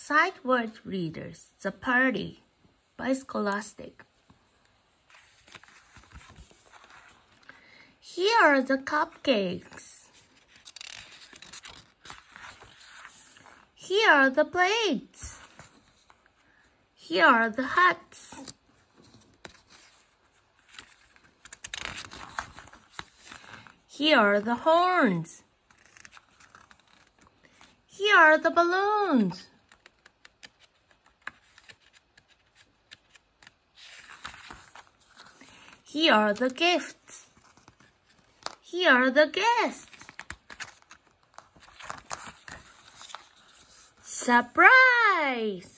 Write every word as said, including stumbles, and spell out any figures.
Sight word readers, The Party by Scholastic. Here are the cupcakes. Here are the plates. Here are the hats. Here are the horns. Here are the balloons. Here are the gifts. Here are the guests. Surprise!